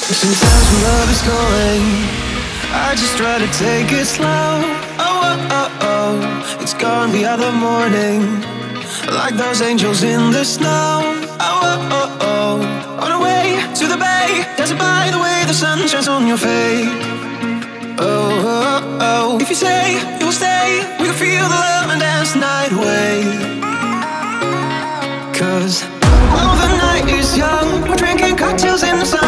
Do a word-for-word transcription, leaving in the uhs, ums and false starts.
Sometimes when love is calling, I just try to take it slow. Oh, oh, oh, oh, it's gone the other morning, like those angels in the snow. Oh, oh, oh, oh, on our way to the bay, dancing by the way the sun shines on your face. Oh, oh, oh, if you say you will stay, we can feel the love and dance the night away. Cause while the night is young, we're drinking cocktails in the sun.